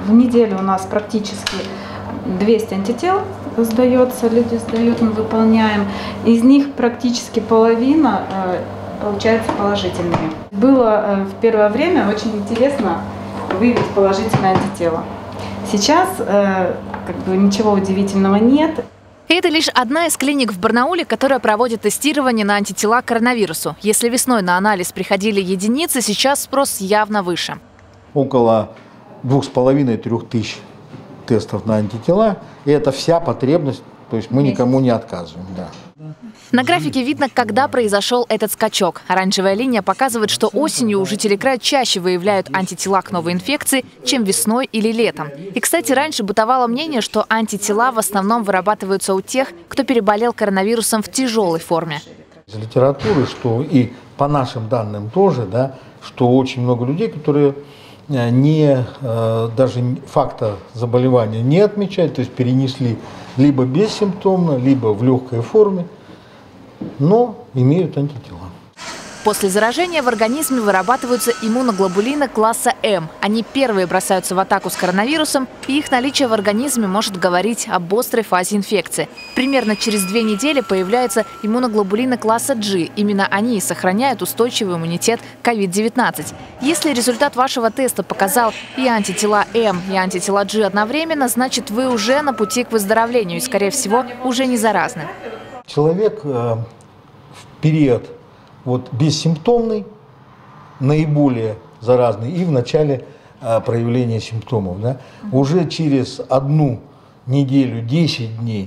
В неделю у нас практически 200 антител сдается, люди сдают, мы выполняем. Из них практически половина получается положительными. Было в первое время очень интересно выявить положительное антитело. Сейчас ничего удивительного нет. Это лишь одна из клиник в Барнауле, которая проводит тестирование на антитела к коронавирусу. Если весной на анализ приходили единицы, сейчас спрос явно выше. Около 2500–3000 тысяч тестов на антитела. И это вся потребность, то есть мы никому не отказываем. Да. На графике видно, когда произошел этот скачок. Оранжевая линия показывает, что осенью у жителей края чаще выявляют антитела к новой инфекции, чем весной или летом. И, кстати, раньше бытовало мнение, что антитела в основном вырабатываются у тех, кто переболел коронавирусом в тяжелой форме. Из литературы, что и по нашим данным тоже, да, что очень много людей, которые даже факта заболевания не отмечают, то есть перенесли либо бессимптомно, либо в легкой форме, но имеют антитела. После заражения в организме вырабатываются иммуноглобулины класса М. Они первые бросаются в атаку с коронавирусом, и их наличие в организме может говорить об острой фазе инфекции. Примерно через 2 недели появляются иммуноглобулины класса G. Именно они сохраняют устойчивый иммунитет к COVID-19. Если результат вашего теста показал и антитела М, и антитела G одновременно, значит, вы уже на пути к выздоровлению и, скорее всего, уже не заразны. Человек в период бессимптомный, наиболее заразный, и в начале проявления симптомов. Да, уже через 1 неделю, 10 дней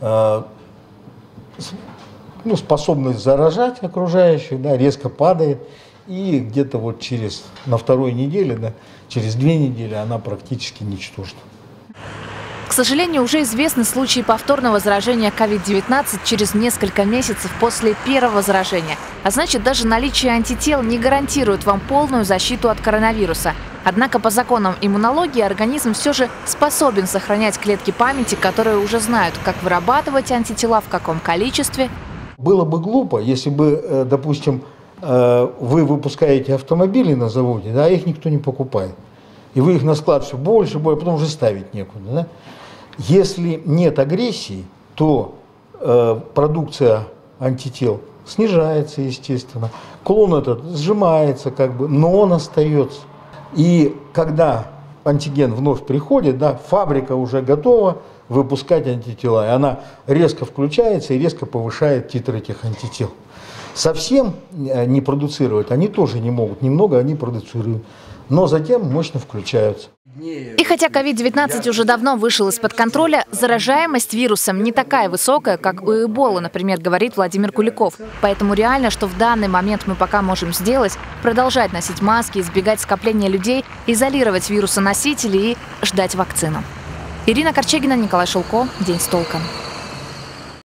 способность заражать окружающих, да, резко падает, и где-то на 2-й неделе, да, через 2 недели она практически ничтожна. К сожалению, уже известны случаи повторного заражения COVID-19 через несколько месяцев после первого заражения. А значит, даже наличие антител не гарантирует вам полную защиту от коронавируса. Однако по законам иммунологии организм все же способен сохранять клетки памяти, которые уже знают, как вырабатывать антитела, в каком количестве. Было бы глупо, если бы, допустим, вы выпускаете автомобили на заводе, да, их никто не покупает. И вы их на склад все больше, потом уже ставить некуда. Да? Если нет агрессии, то продукция антител снижается, естественно. Клон этот сжимается, но он остается. И когда антиген вновь приходит, да, фабрика уже готова выпускать антитела. И она резко включается и резко повышает титр этих антител. Совсем не продуцировать они тоже не могут. Немного они продуцируют. Но затем мощно включаются. И хотя COVID-19 уже давно вышел из-под контроля, заражаемость вирусом не такая высокая, как у Эболы, например, говорит Владимир Куликов. Поэтому реально, что в данный момент мы пока можем сделать, продолжать носить маски, избегать скопления людей, изолировать вирусоносителей и ждать вакцину. Ирина Корчегина, Николай Шелко. День с толком.